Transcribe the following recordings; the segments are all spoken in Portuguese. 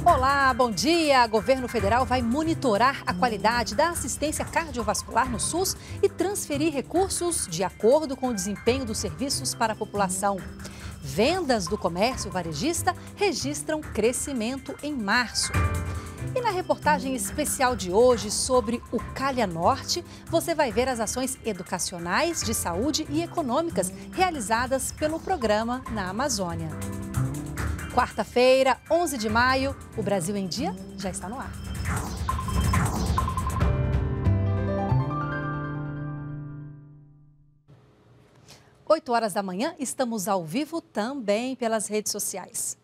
Olá, bom dia! Governo federal vai monitorar a qualidade da assistência cardiovascular no SUS e transferir recursos de acordo com o desempenho dos serviços para a população. Vendas do comércio varejista registram crescimento em março. E na reportagem especial de hoje sobre o Calha Norte, você vai ver as ações educacionais, de saúde e econômicas realizadas pelo programa na Amazônia. Quarta-feira, 11 de maio, o Brasil em Dia já está no ar. Às 8 horas da manhã, estamos ao vivo também pelas redes sociais.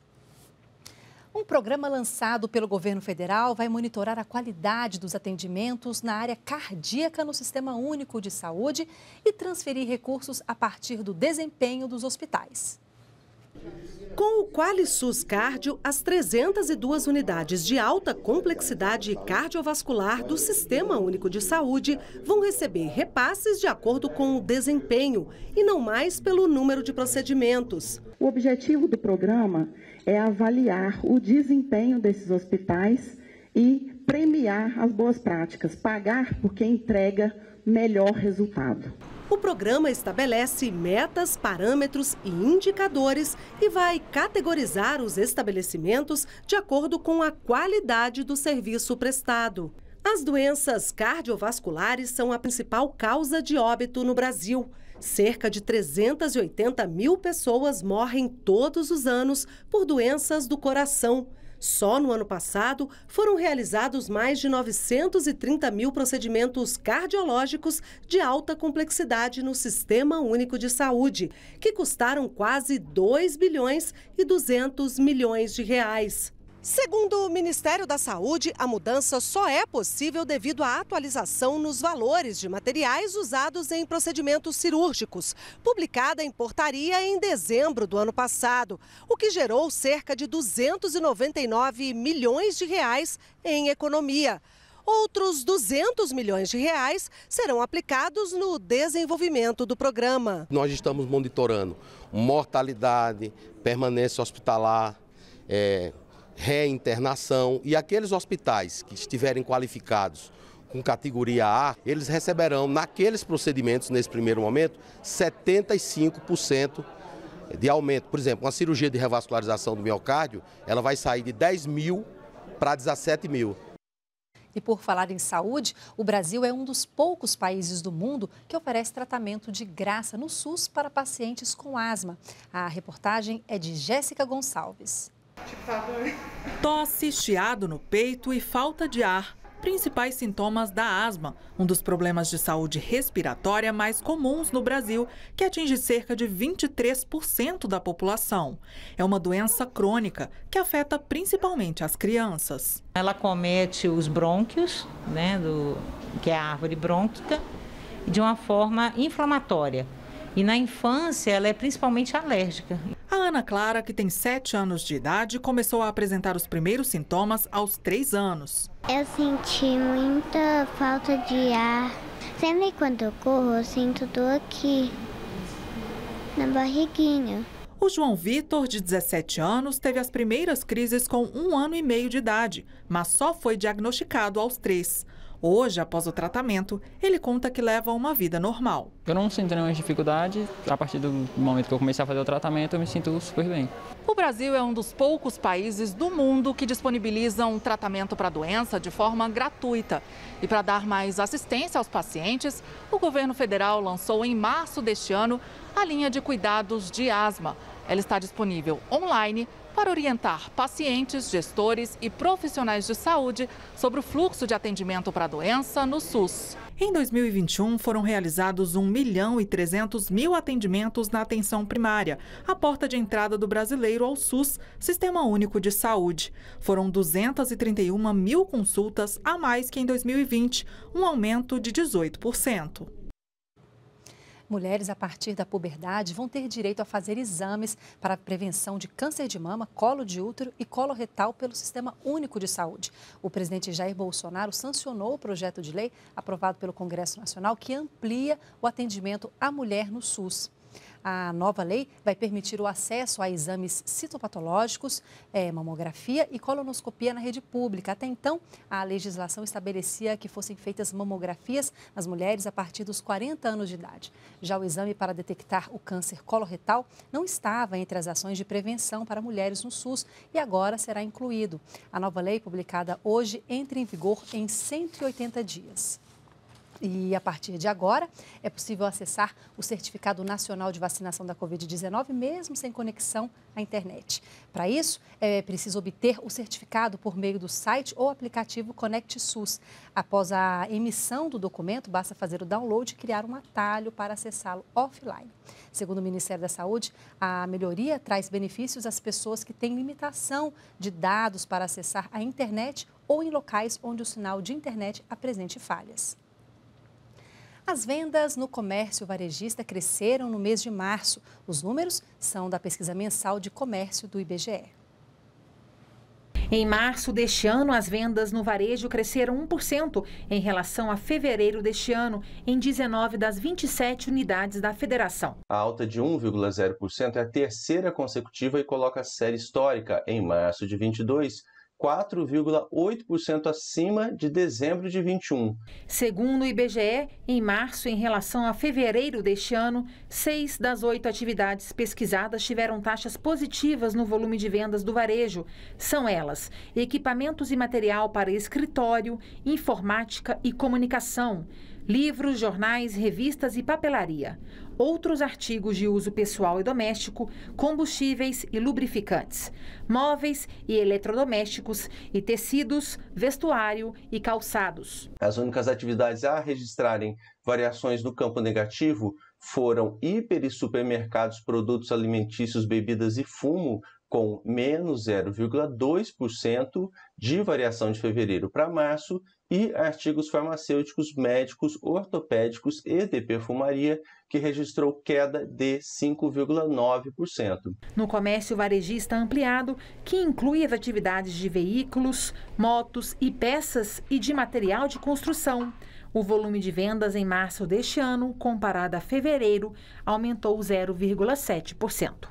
Um programa lançado pelo governo federal vai monitorar a qualidade dos atendimentos na área cardíaca no Sistema Único de Saúde e transferir recursos a partir do desempenho dos hospitais. Com o QualiSUS Cardio, as 302 unidades de alta complexidade cardiovascular do Sistema Único de Saúde vão receber repasses de acordo com o desempenho e não mais pelo número de procedimentos. O objetivo do programa é avaliar o desempenho desses hospitais e premiar as boas práticas, pagar por quem entrega melhor resultado. O programa estabelece metas, parâmetros e indicadores e vai categorizar os estabelecimentos de acordo com a qualidade do serviço prestado. As doenças cardiovasculares são a principal causa de óbito no Brasil. Cerca de 380 mil pessoas morrem todos os anos por doenças do coração. Só no ano passado, foram realizados mais de 930 mil procedimentos cardiológicos de alta complexidade no Sistema Único de Saúde, que custaram quase 2 bilhões e 200 milhões de reais. Segundo o Ministério da Saúde, a mudança só é possível devido à atualização nos valores de materiais usados em procedimentos cirúrgicos, publicada em portaria em dezembro do ano passado, o que gerou cerca de 299 milhões de reais em economia. Outros 200 milhões de reais serão aplicados no desenvolvimento do programa. Nós estamos monitorando mortalidade, permanência hospitalar, reinternação, e aqueles hospitais que estiverem qualificados com categoria A, eles receberão naqueles procedimentos, nesse primeiro momento, 75% de aumento. Por exemplo, uma cirurgia de revascularização do miocárdio, ela vai sair de 10 mil para 17 mil. E por falar em saúde, o Brasil é um dos poucos países do mundo que oferece tratamento de graça no SUS para pacientes com asma. A reportagem é de Jéssica Gonçalves. Tosse, chiado no peito e falta de ar, principais sintomas da asma, um dos problemas de saúde respiratória mais comuns no Brasil, que atinge cerca de 23% da população. É uma doença crônica que afeta principalmente as crianças. Ela comete os brônquios, que é a árvore brônquica, de uma forma inflamatória. E na infância ela é principalmente alérgica. A Ana Clara, que tem 7 anos de idade, começou a apresentar os primeiros sintomas aos 3 anos. Eu senti muita falta de ar. Sempre quando eu corro, eu sinto dor aqui, na barriguinha. O João Vitor, de 17 anos, teve as primeiras crises com 1 ano e meio de idade, mas só foi diagnosticado aos 3. Hoje, após o tratamento, ele conta que leva uma vida normal. Eu não sinto nenhuma dificuldade. A partir do momento que eu comecei a fazer o tratamento, eu me sinto super bem. O Brasil é um dos poucos países do mundo que disponibilizam tratamento para a doença de forma gratuita. E para dar mais assistência aos pacientes, o governo federal lançou em março deste ano a linha de cuidados de asma. Ela está disponível online para orientar pacientes, gestores e profissionais de saúde sobre o fluxo de atendimento para a doença no SUS. Em 2021, foram realizados 1.300.000 atendimentos na atenção primária, a porta de entrada do brasileiro ao SUS, Sistema Único de Saúde. Foram 231 mil consultas a mais que em 2020, um aumento de 18%. Mulheres a partir da puberdade vão ter direito a fazer exames para a prevenção de câncer de mama, colo de útero e colo retal pelo Sistema Único de Saúde. O presidente Jair Bolsonaro sancionou o projeto de lei aprovado pelo Congresso Nacional que amplia o atendimento à mulher no SUS. A nova lei vai permitir o acesso a exames citopatológicos, mamografia e colonoscopia na rede pública. Até então, a legislação estabelecia que fossem feitas mamografias nas mulheres a partir dos 40 anos de idade. Já o exame para detectar o câncer coloretal não estava entre as ações de prevenção para mulheres no SUS e agora será incluído. A nova lei, publicada hoje, entra em vigor em 180 dias. E a partir de agora, é possível acessar o Certificado Nacional de Vacinação da Covid-19, mesmo sem conexão à internet. Para isso, é preciso obter o certificado por meio do site ou aplicativo Conect SUS. Após a emissão do documento, basta fazer o download e criar um atalho para acessá-lo offline. Segundo o Ministério da Saúde, a melhoria traz benefícios às pessoas que têm limitação de dados para acessar a internet ou em locais onde o sinal de internet apresente falhas. As vendas no comércio varejista cresceram no mês de março. Os números são da pesquisa mensal de comércio do IBGE. Em março deste ano, as vendas no varejo cresceram 1% em relação a fevereiro deste ano, em 19 das 27 unidades da federação. A alta de 1,0% é a terceira consecutiva e coloca a série histórica em março de 22, 4,8% acima de dezembro de 21. Segundo o IBGE, em março, em relação a fevereiro deste ano, 6 das 8 atividades pesquisadas tiveram taxas positivas no volume de vendas do varejo. São elas: equipamentos e material para escritório, informática e comunicação, livros, jornais, revistas e papelaria, outros artigos de uso pessoal e doméstico, combustíveis e lubrificantes, móveis e eletrodomésticos e tecidos, vestuário e calçados. As únicas atividades a registrarem variações no campo negativo foram hiper e supermercados, produtos alimentícios, bebidas e fumo, com menos 0,2% de variação de fevereiro para março, e artigos farmacêuticos, médicos, ortopédicos e de perfumaria, que registrou queda de 5,9%. No comércio varejista ampliado, que inclui as atividades de veículos, motos e peças e de material de construção, o volume de vendas em março deste ano, comparado a fevereiro, aumentou 0,7%.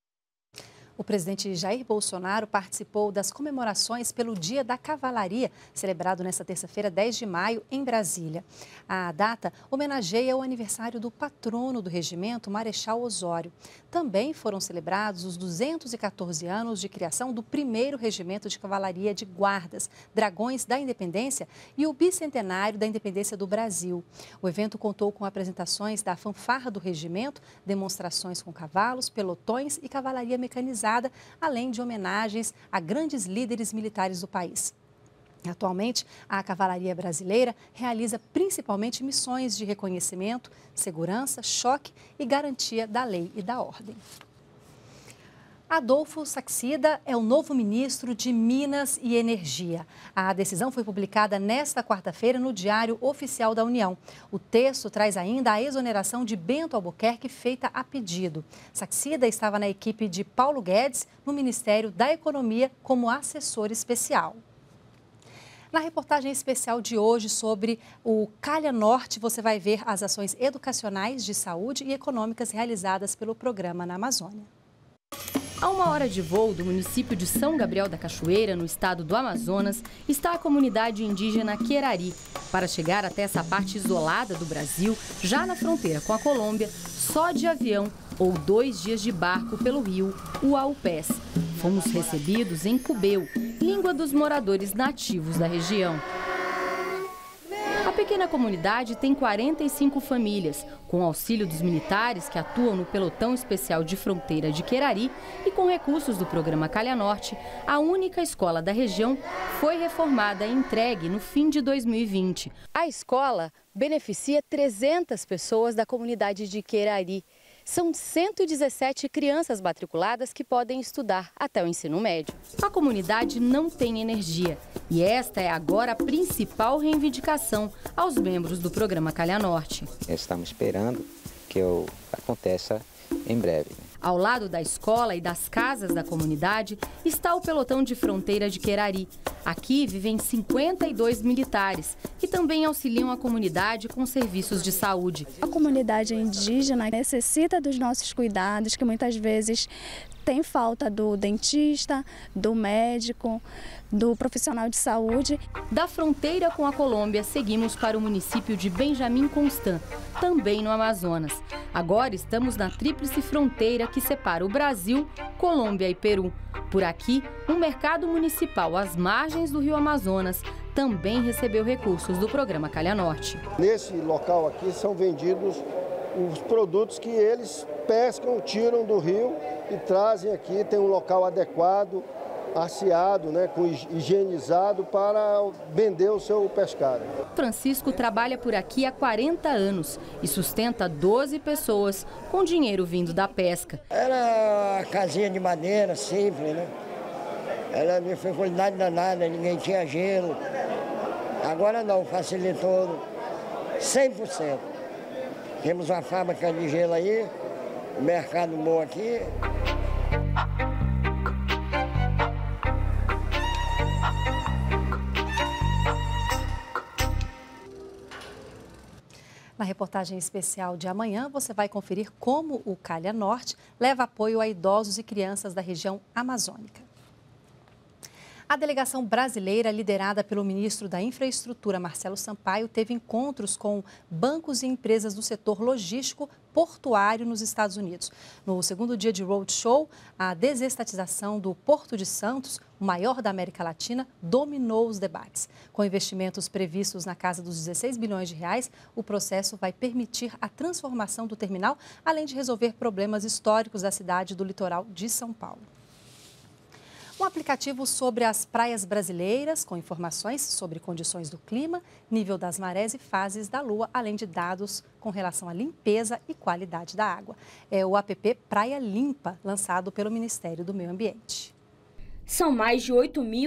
O presidente Jair Bolsonaro participou das comemorações pelo Dia da Cavalaria, celebrado nesta terça-feira, 10 de maio, em Brasília. A data homenageia o aniversário do patrono do regimento, Marechal Osório. Também foram celebrados os 214 anos de criação do primeiro regimento de cavalaria de guardas, Dragões da Independência, e o bicentenário da independência do Brasil. O evento contou com apresentações da fanfarra do regimento, demonstrações com cavalos, pelotões e cavalaria mecanizada, além de homenagens a grandes líderes militares do país. Atualmente, a cavalaria brasileira realiza principalmente missões de reconhecimento, segurança, choque e garantia da lei e da ordem. Adolfo Saxida é o novo ministro de Minas e Energia. A decisão foi publicada nesta quarta-feira no Diário Oficial da União. O texto traz ainda a exoneração de Bento Albuquerque feita a pedido. Saxida estava na equipe de Paulo Guedes no Ministério da Economia como assessor especial. Na reportagem especial de hoje sobre o Calha Norte, você vai ver as ações educacionais, de saúde e econômicas realizadas pelo programa na Amazônia. A 1 hora de voo do município de São Gabriel da Cachoeira, no estado do Amazonas, está a comunidade indígena Querari. Para chegar até essa parte isolada do Brasil, já na fronteira com a Colômbia, só de avião ou 2 dias de barco pelo rio Uaupés. Fomos recebidos em Cubeu, língua dos moradores nativos da região. A pequena comunidade tem 45 famílias, com auxílio dos militares que atuam no pelotão especial de fronteira de Querari e com recursos do programa Calha Norte, a única escola da região foi reformada e entregue no fim de 2020. A escola beneficia 300 pessoas da comunidade de Querari. São 117 crianças matriculadas que podem estudar até o ensino médio. A comunidade não tem energia e esta é agora a principal reivindicação aos membros do programa Calha Norte. Estamos esperando que aconteça em breve. Ao lado da escola e das casas da comunidade está o pelotão de fronteira de Querari. Aqui vivem 52 militares, que também auxiliam a comunidade com serviços de saúde. A comunidade indígena necessita dos nossos cuidados, que muitas vezes tem falta do dentista, do médico, do profissional de saúde. Da fronteira com a Colômbia, seguimos para o município de Benjamin Constant, também no Amazonas. Agora estamos na tríplice fronteira que separa o Brasil, Colômbia e Peru. Por aqui, um mercado municipal às margens do rio Amazonas também recebeu recursos do programa Calha Norte. Nesse local aqui são vendidos os produtos que eles pescam, tiram do rio e trazem aqui. Tem um local adequado, asseado, higienizado para vender o seu pescado. Francisco trabalha por aqui há 40 anos e sustenta 12 pessoas com dinheiro vindo da pesca. Era uma casinha de madeira simples, né? Era de dificuldade danada, ninguém tinha gelo. Agora não, facilitou 100%. Temos uma fábrica de gelo aí, um mercado bom aqui. Na reportagem especial de amanhã, você vai conferir como o Calha Norte leva apoio a idosos e crianças da região amazônica. A delegação brasileira, liderada pelo ministro da Infraestrutura, Marcelo Sampaio, teve encontros com bancos e empresas do setor logístico portuário nos Estados Unidos. No segundo dia de roadshow, a desestatização do Porto de Santos, o maior da América Latina, dominou os debates. Com investimentos previstos na casa dos 16 bilhões de reais, o processo vai permitir a transformação do terminal, além de resolver problemas históricos da cidade do litoral de São Paulo. Um aplicativo sobre as praias brasileiras, com informações sobre condições do clima, nível das marés e fases da lua, além de dados com relação à limpeza e qualidade da água. É o app Praia Limpa, lançado pelo Ministério do Meio Ambiente. São mais de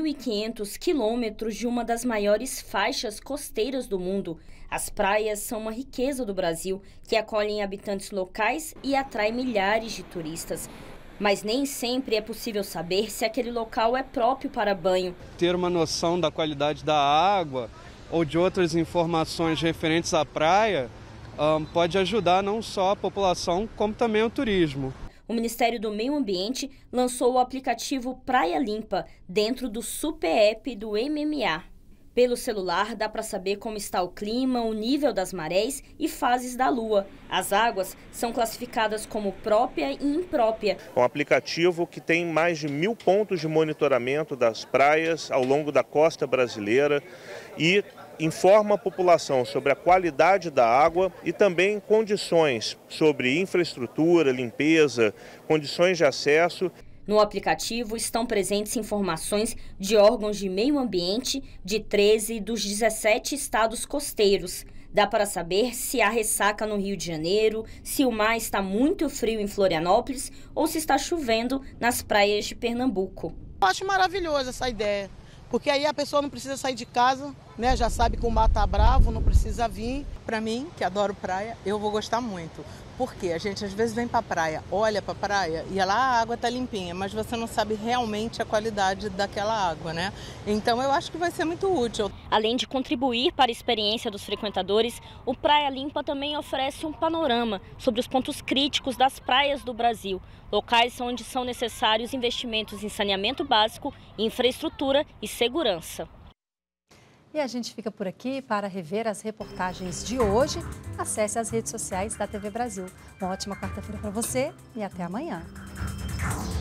8.500 quilômetros de uma das maiores faixas costeiras do mundo. As praias são uma riqueza do Brasil, que acolhem habitantes locais e atrai milhares de turistas. Mas nem sempre é possível saber se aquele local é próprio para banho. Ter uma noção da qualidade da água ou de outras informações referentes à praia pode ajudar não só a população, como também o turismo. O Ministério do Meio Ambiente lançou o aplicativo Praia Limpa dentro do Super App do MMA. Pelo celular dá para saber como está o clima, o nível das marés e fases da lua. As águas são classificadas como própria e imprópria. É um aplicativo que tem mais de 1.000 pontos de monitoramento das praias ao longo da costa brasileira e informa a população sobre a qualidade da água e também condições sobre infraestrutura, limpeza, condições de acesso. No aplicativo estão presentes informações de órgãos de meio ambiente de 13 dos 17 estados costeiros. Dá para saber se há ressaca no Rio de Janeiro, se o mar está muito frio em Florianópolis ou se está chovendo nas praias de Pernambuco. Eu acho maravilhosa essa ideia, porque aí a pessoa não precisa sair de casa, né? Já sabe que o mar está bravo, não precisa vir. Para mim, que adoro praia, eu vou gostar muito. Porque a gente às vezes vem para a praia, olha para a praia e lá a água está limpinha, mas você não sabe realmente a qualidade daquela água, né? Então eu acho que vai ser muito útil. Além de contribuir para a experiência dos frequentadores, o Praia Limpa também oferece um panorama sobre os pontos críticos das praias do Brasil, locais onde são necessários investimentos em saneamento básico, infraestrutura e segurança. E a gente fica por aqui. Para rever as reportagens de hoje, acesse as redes sociais da TV Brasil. Uma ótima quarta-feira para você e até amanhã.